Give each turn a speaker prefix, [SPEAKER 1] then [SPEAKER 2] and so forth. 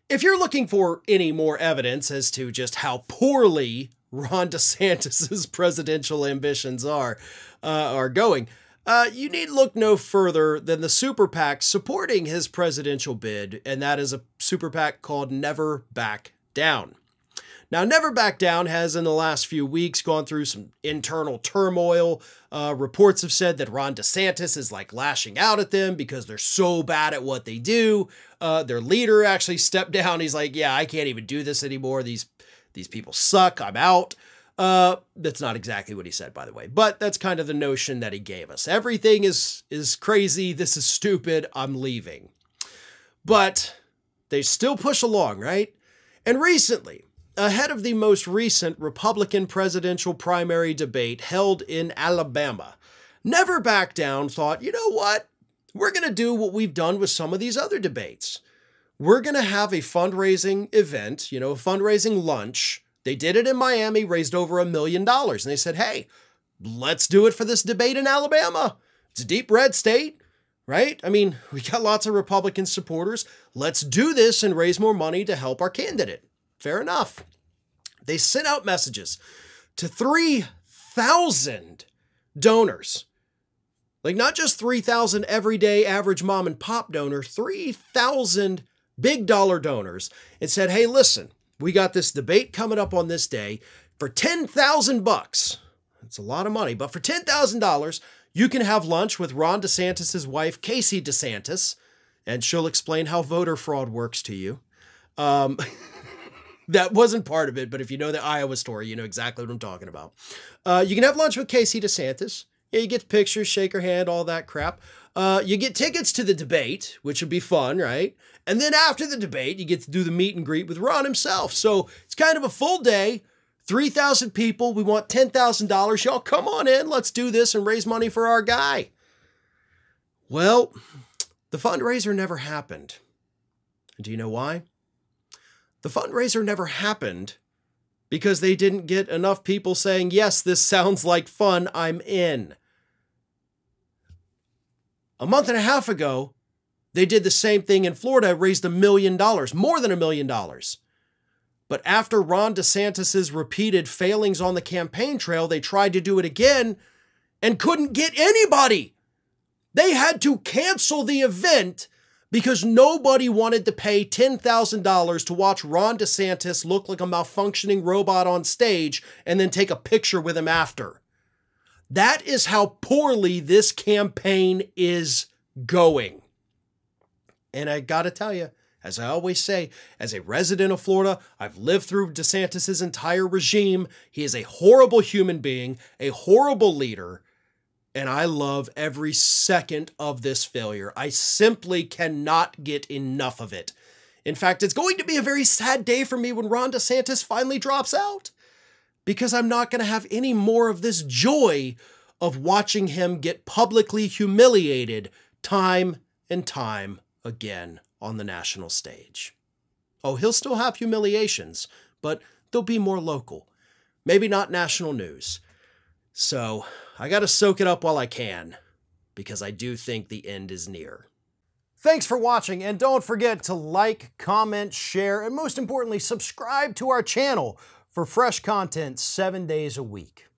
[SPEAKER 1] If you're looking for any more evidence as to just how poorly Ron DeSantis' presidential ambitions are going, you need look no further than the Super PAC supporting his presidential bid, and that is a Super PAC called Never Back Down. Now, Never Back Down has, in the last few weeks, gone through some internal turmoil. Reports have said that Ron DeSantis is like lashing out at them because they're so bad at what they do. Their leader actually stepped down. He's like, yeah, I can't even do this anymore. These people suck. I'm out. That's not exactly what he said, by the way, but that's kind of the notion that he gave us. Everything is crazy. This is stupid. I'm leaving. But they still push along, right? And recently, ahead of the most recent Republican presidential primary debate held in Alabama, Never Back Down thought, you know what? We're going to do what we've done with some of these other debates. We're going to have a fundraising event, a fundraising lunch. They did it in Miami, raised over $1 million. And they said, hey, let's do it for this debate in Alabama. It's a deep red state, right? I mean, we got lots of Republican supporters. Let's do this and raise more money to help our candidate. Fair enough. They sent out messages to 3,000 donors. Like not just 3,000 everyday average mom and pop donors, 3,000 big dollar donors, and said, hey, listen, we got this debate coming up on this day for $10,000. That's a lot of money, but for $10,000, you can have lunch with Ron DeSantis' wife, Casey DeSantis, and she'll explain how voter fraud works to you. That wasn't part of it, but if you know the Iowa story, you know exactly what I'm talking about. You can have lunch with Casey DeSantis. Yeah, you get pictures, shake her hand, all that crap. You get tickets to the debate, which would be fun, right? And then after the debate, you get to do the meet and greet with Ron himself. So it's kind of a full day, 3,000 people. We want $10,000. Y'all come on in. Let's do this and raise money for our guy. Well, the fundraiser never happened. And do you know why? The fundraiser never happened because they didn't get enough people saying, yes, this sounds like fun, I'm in. A month and a half ago, they did the same thing in Florida, raised $1 million, more than $1 million. But after Ron DeSantis' repeated failings on the campaign trail, they tried to do it again and couldn't get anybody. They had to cancel the event because nobody wanted to pay $10,000 to watch Ron DeSantis look like a malfunctioning robot on stage and then take a picture with him after. That is how poorly this campaign is going. And I gotta tell you, as I always say, as a resident of Florida, I've lived through DeSantis' entire regime. He is a horrible human being, a horrible leader, and I love every second of this failure. I simply cannot get enough of it. In fact, it's going to be a very sad day for me when Ron DeSantis finally drops out, because I'm not going to have any more of this joy of watching him get publicly humiliated time and time again on the national stage. Oh, he'll still have humiliations, but they'll be more local. Maybe not national news. So I got to soak it up while I can, because I do think the end is near. Thanks for watching, and don't forget to like, comment, share, and most importantly, subscribe to our channel for fresh content 7 days a week.